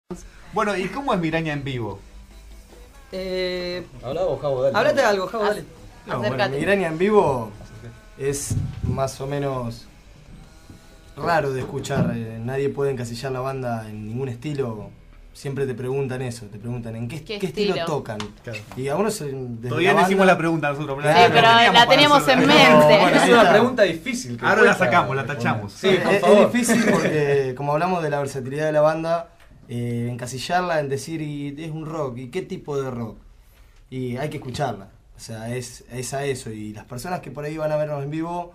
Bueno, ¿y cómo es Migraña en vivo? Habla vos, Javo, dale. Háblate algo, Javo, dale. No, bueno, Migraña en vivo es más o menos raro de escuchar. Nadie puede encasillar la banda en ningún estilo. Siempre te preguntan eso, te preguntan en qué estilo tocan. Claro. Y a uno todavía no hicimos la pregunta nosotros. Claro. Sí, pero la teníamos en mente. Bueno, es una pregunta difícil. Ahora la sacamos, la tachamos. Sí, es difícil porque como hablamos de la versatilidad de la banda, encasillarla en decir y es un rock, ¿y qué tipo de rock? Y hay que escucharla, o sea, es a eso. Y las personas que por ahí van a vernos en vivo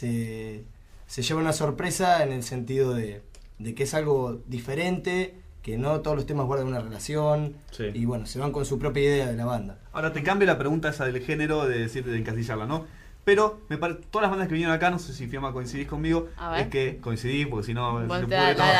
se llevan una sorpresa en el sentido de que es algo diferente, que no todos los temas guardan una relación, Sí. Y bueno, se van con su propia idea de la banda. Ahora te cambio la pregunta esa del género de decir de encasillarla, ¿no? Pero todas las bandas que vinieron acá, no sé si Fiamma coincidís conmigo, A ver. es que coincidís porque si no se Voltea, pudre todo.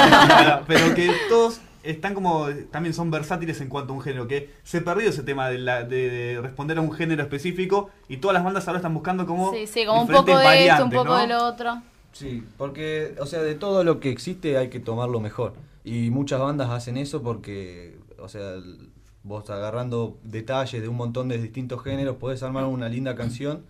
la. Pero que todos están como, también son versátiles en cuanto a un género, que se perdió ese tema de responder a un género específico y todas las bandas ahora están buscando como Sí, como un diferentes poco de variantes, esto, un poco ¿no? de lo otro. Sí, porque, o sea, de todo lo que existe hay que tomar lo mejor. Y muchas bandas hacen eso porque, o sea, vos agarrando detalles de un montón de distintos géneros, podés armar una linda canción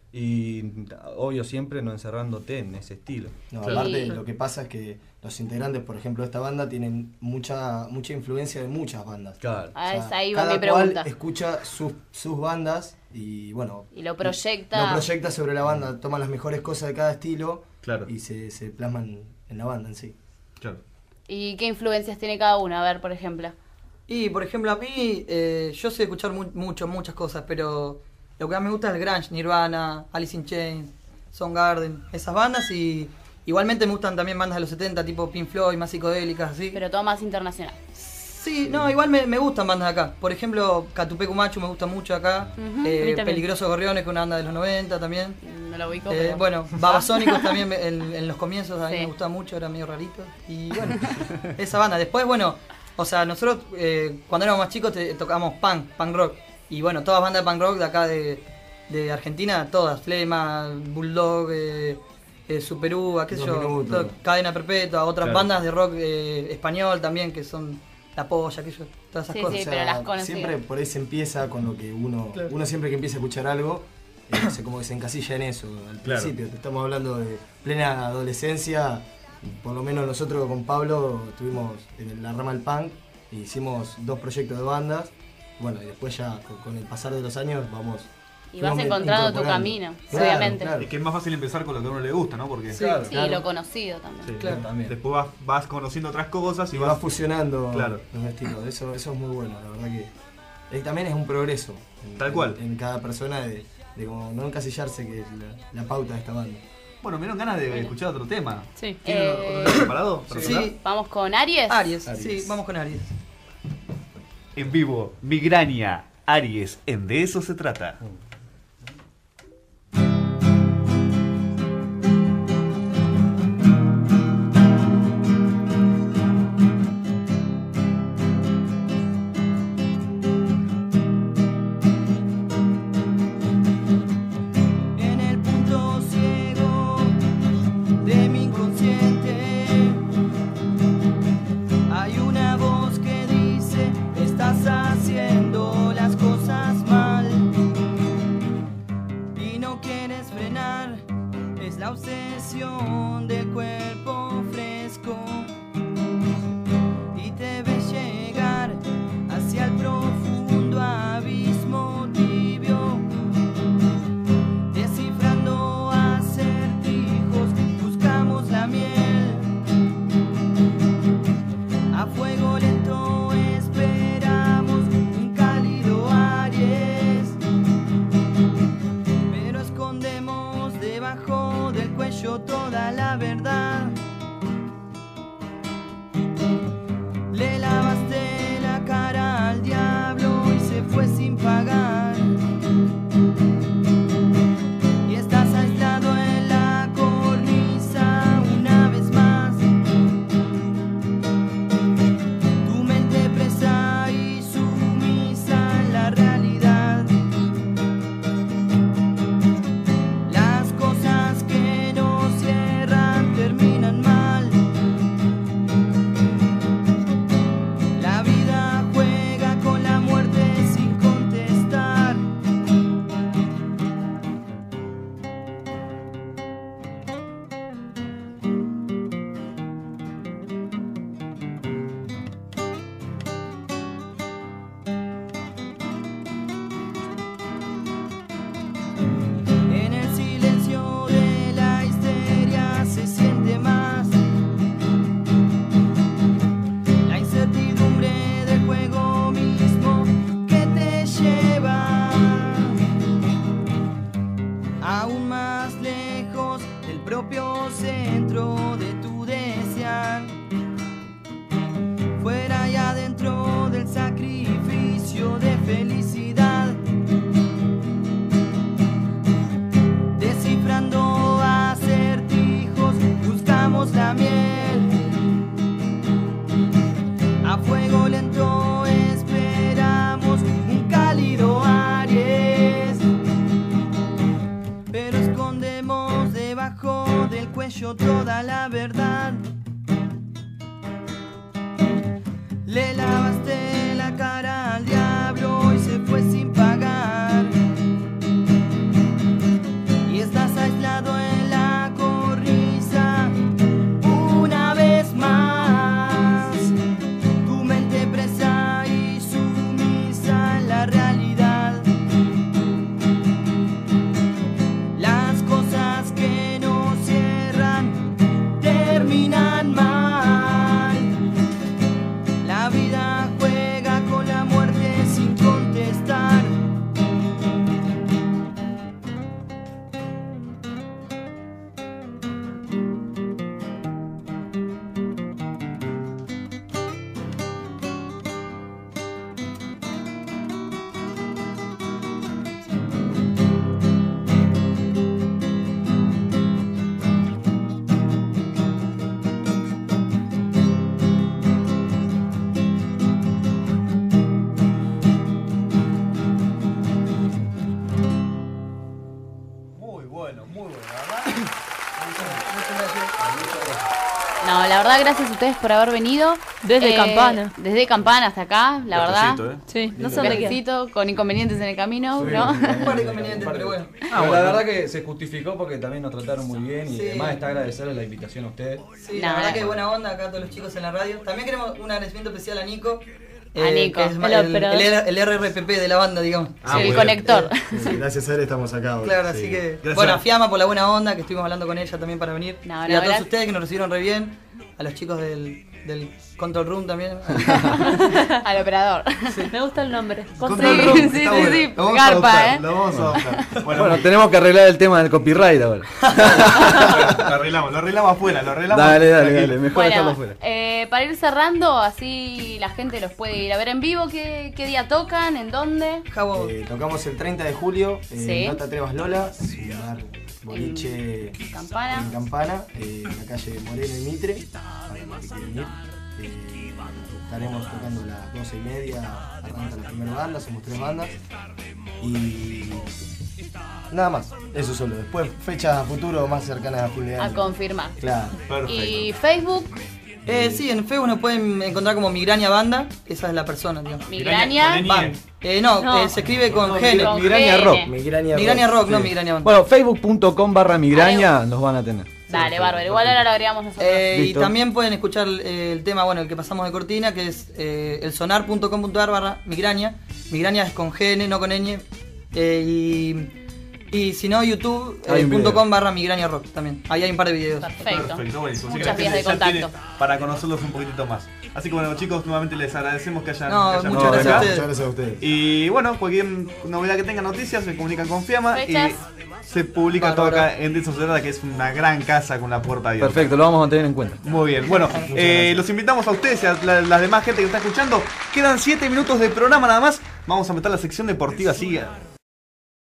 y, obvio, siempre no encerrándote en ese estilo. No, Sí. aparte lo que pasa es que los integrantes, por ejemplo, de esta banda tienen mucha influencia de muchas bandas. Claro. Ah, O sea, ahí va cada mi pregunta. cual escucha sus bandas y bueno, Y lo proyecta. lo proyecta sobre la banda, toma las mejores cosas de cada estilo, Claro. y se plasman en la banda en sí. Claro. ¿Y qué influencias tiene cada una? A ver, por ejemplo. Y por ejemplo, a mí, yo sé escuchar muchas cosas, pero lo que más me gusta es el grunge, Nirvana, Alice in Chains, Soundgarden, esas bandas. Y igualmente me gustan también bandas de los 70, tipo Pink Floyd, más psicodélicas, así. Pero todo más internacional. Sí, no, igual me gustan bandas de acá. Por ejemplo, Catupecu Machu me gusta mucho acá. Ujú, a mí también. Peligrosos Gorriones, que es una banda de los 90 también. No lo ubico, pero... Bueno, Babasónicos también en los comienzos a mí Sí. me gustaba mucho, era medio rarito. Y bueno, esa banda. Después, bueno, o sea, nosotros cuando éramos más chicos tocábamos punk rock. Y bueno, todas bandas de punk rock de acá de Argentina, todas. Flema, Bulldog, Super Uva, qué sé 2 yo, Minutos. Cadena Perpetua, otras Claro. bandas de rock español también que son La Polla, qué sé yo, todas esas Sí, cosas. sí. pero las conocidas. siempre por ahí se empieza con lo que uno siempre que empieza a escuchar algo, como que se encasilla en eso al Claro. principio. Te estamos hablando de plena adolescencia, por lo menos nosotros con Pablo estuvimos en la rama del punk e hicimos 2 proyectos de bandas. Bueno, y después ya con el pasar de los años Y vas fuimos encontrando tu incorporando. camino, Claro, obviamente. claro. Es que es más fácil empezar con lo que a uno le gusta, ¿no? Porque Sí. Claro. Sí, Claro. lo conocido también. sí, Claro. También. después vas conociendo otras cosas y Y vas fusionando Claro. los estilos. Eso es muy bueno, la verdad que también es un progreso. Tal cual. En cada persona de como no encasillarse, que es la pauta de esta banda. Bueno, me dieron ganas de escuchar otro tema. Sí. ¿Tienen otro tema preparado? para Sí. tocar? Vamos con Aries. Aries, Aries. sí, vamos con Aries. En vivo, Migraña, Aries, de eso se trata. En el punto ciego de mi inconsciente hay una voz que dice: estás haciendo las cosas mal. Le lavaste la cara al diablo y se fue sin pagar. Y estás aislado en la cornisa una vez más. Tu mente presa y sumisa en la realidad. Las cosas que no cierran terminan mal. La vida juega con la muerte sin contestar. Muy bueno, la verdad. No, la verdad, gracias a ustedes por haber venido. Desde Campana. Desde Campana hasta acá, la verdad. Viajecito, Sí, no Un sé dónde queda. viajecito con inconvenientes en el camino, Sí. ¿no? Un par de inconvenientes, pero bueno. Pero la verdad que se justificó porque también nos trataron muy bien y Sí. además está agradecerles la invitación a ustedes. Sí, Nada. la verdad que buena onda acá todos los chicos en la radio. También queremos un agradecimiento especial a Nico. A Nico, que es el operador. el RRPP de la banda, digamos. Ah, el muy conector. Sí, gracias a él estamos acá hoy. Claro, Sí. así que. Gracias. Bueno, a Fiamma por la buena onda, que estuvimos hablando con ella también para venir. No, y a no, todos gracias. ustedes que nos recibieron re bien. A los chicos del Control Room también. Al operador. Me gusta el nombre. Control Sí, Room, sí, está sí, bueno. sí, Lo vamos a garpa, adoptar, ¿eh? Lo vamos a adoptar. Bueno, tenemos que arreglar el tema del copyright ahora. lo arreglamos afuera, lo arreglamos. Dale, tranquilo. mejor dejarlo Bueno, afuera. para ir cerrando, así la gente los puede ir a ver en vivo. ¿Qué día tocan? ¿En dónde? Jabo, Tocamos el 30 de julio en Sí. No te atrevas Lola, es un lugar boliche Campana. en Campana, en la calle Moreno y Mitre, para los que quieren ir. Estaremos tocando a las 12:30, arranca la primera banda, somos 3 bandas. Y nada más, eso solo. Después fechas a futuro más cercanas a fin de A año. confirmar. Claro. Perfecto. Y Facebook, sí, en Facebook nos pueden encontrar como Migraña Banda. Esa es la persona, digamos. Migraña. con Band. No. Se escribe con No, Gene. Con Migraña Gene. Rock. Migraña Rock, no sí. Migraña Banda. Bueno, facebook.com/migraña nos van a tener. Dale, bárbaro. Igual ahora lo agregamos nosotros. Y Listo. también pueden escuchar el tema, bueno, el que pasamos de cortina, que es elsonar.com.ar/migraña. Migraña es con GN, no con ñ. Y si no, Hay un video. youtube.com/migraña rock también. Ahí hay un par de videos. Perfecto. Buenísimo. Así que Muchas la vías gente de ya tiene contacto. para conocerlos un poquitito más. Así que bueno, chicos, nuevamente les agradecemos que hayan, No, que hayan muchas venido gracias a acá. ustedes. Muchas gracias a ustedes. Y bueno, cualquier novedad que tengan noticias se comunican con Fiamma Fechas. y se publica todo acá en Denso Cerrada, que es una gran casa con la puerta abierta. Perfecto, lo vamos a tener en cuenta. Muy bien, bueno, los invitamos a ustedes y a la demás gente que está escuchando. Quedan 7 minutos de programa nada más. Vamos a meter la sección deportiva así